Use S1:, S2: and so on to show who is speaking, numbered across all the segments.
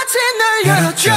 S1: 널 열어줘.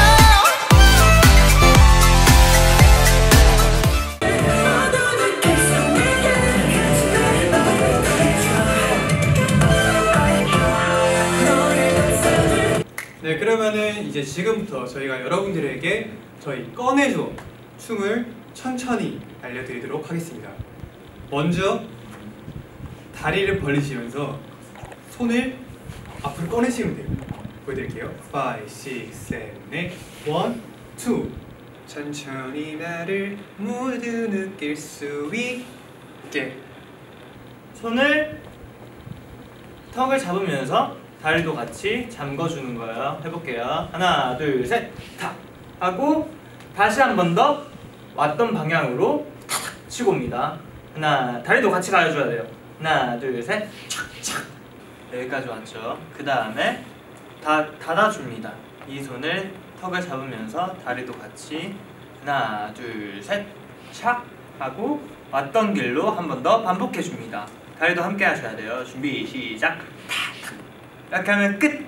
S2: 네, 그러면은 이제 지금부터 저희가 여러분들에게 저희 꺼내줘 춤을 천천히 알려드리도록 하겠습니다. 먼저 다리를 벌리시면서 손을 앞으로 꺼내시면 돼요. 보여드릴게요. 5, 6, 7, 8 1, 2 천천히 나를 모두 느낄 수 있게.
S3: 손을 턱을 잡으면서 다리도 같이 잠궈주는 거예요. 해볼게요. 하나, 둘, 셋, 탁! 하고 다시 한 번 더 왔던 방향으로 탁! 치고 옵니다. 하나, 다리도 같이 가려줘야 돼요. 하나, 둘, 셋, 착착! 여기까지 왔죠. 그 다음에 닫아줍니다. 이 손을 턱을 잡으면서 다리도 같이 하나, 둘, 셋, 착! 하고 왔던 길로 한 번 더 반복해줍니다. 다리도 함께 하셔야 돼요. 준비, 시작! 탁! 이렇게 하면 끝!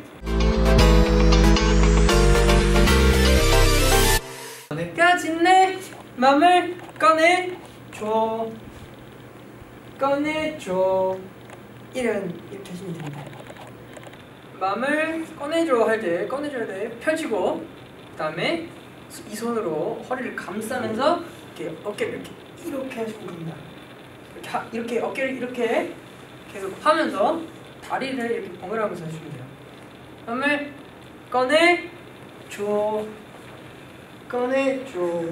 S4: 까지 내 맘을 꺼내줘. 꺼내줘. 이렇게 하시면 됩니다. 맘을 꺼내줘 할 때 꺼내줘야 돼. 펼치고 그 다음에 이 손으로 허리를 감싸면서 이렇게 어깨를 이렇게 하시면 됩니다. 이렇게 어깨를 이렇게 계속 하면서 다리를 이렇게 번갈아가면서 해주면 돼요. 맘을 꺼내줘. 꺼내줘.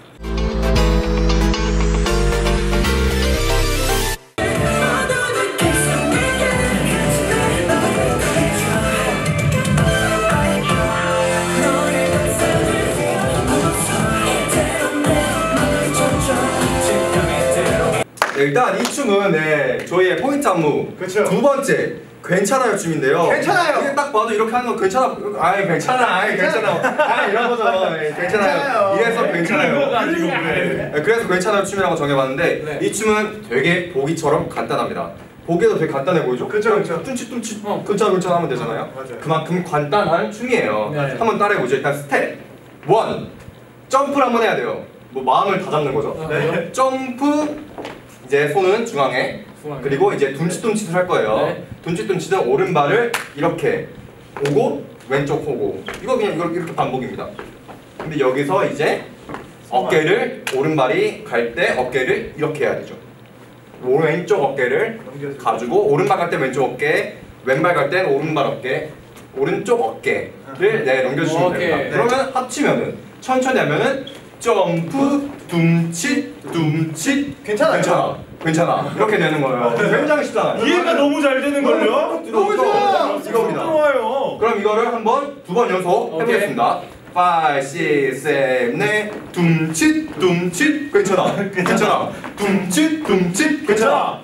S5: 일단 이 춤은 저희의 포인트 안무 두 번째 괜찮아요 춤인데요.
S6: 괜찮아요.
S5: 이게 딱 봐도 이렇게 하는 거 괜찮아. 아이 괜찮아. 이런 거죠. 괜찮아요. 이래서 괜찮아요. 그래서 괜찮아요 춤이라고 정해봤는데 이 춤은 되게 보기처럼 간단합니다. 보기에도 되게 간단해 보이죠?
S6: 그쵸.
S5: 뚱칫 근처 하면 되잖아요.
S6: 맞아요.
S5: 그만큼 간단한 춤이에요.
S4: 네.
S5: 한번 따라해보죠. 일단 스텝 1 점프를 한번 해야 돼요. 뭐 마음을 다 잡는 거죠.
S6: 네.
S5: 점프. 이제 손은 중앙에 그리고 이제 둠칫둠칫을 할 거예요.
S4: 네.
S5: 둠칫둠칫은 오른발을 이렇게 오고 왼쪽 오고 이거 그냥 이렇게 반복입니다. 근데 여기서 이제 어깨를 오른발이 갈 때 어깨를 이렇게 해야 되죠. 왼쪽 어깨를 가지고 오른발 갈 때 왼쪽 어깨, 왼발 갈 때 오른발 어깨, 오른쪽 어깨를 넘겨주시면 됩니다.
S4: 네.
S5: 그러면 합치면은 천천히 하면은 점프, 둠칫 괜찮아 이렇게 되는 거예요. 굉장히 쉽잖아요.
S6: 이해가 너무 잘 되는 걸요?
S5: 너무 좋아요. 이겁니다.
S6: 좋아요.
S5: 그럼 이거를 한번 두 번 연속 해보겠습니다. 5, 6, 7, 8 둠칫 괜찮아 둠칫 괜찮아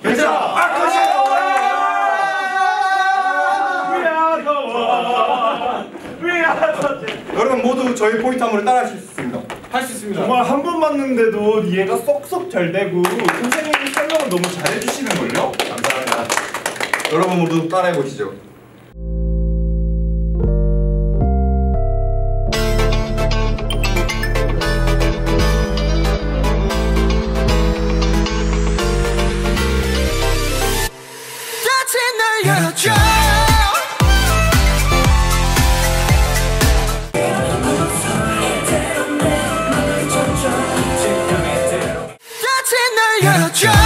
S5: 여러분 모두 저희 포인트 안무를 따라 하실 수 있습니다.
S2: 할 수 있습니다.
S6: 정말 한 번 맞는데도 이해가 쏙쏙 잘 되고 선생님이 설명을 너무 잘해주시는걸요?
S5: 감사합니다. 여러분 모두 따라해 보시죠.
S1: 같이 널 열어줘. 같이 널 열어줘.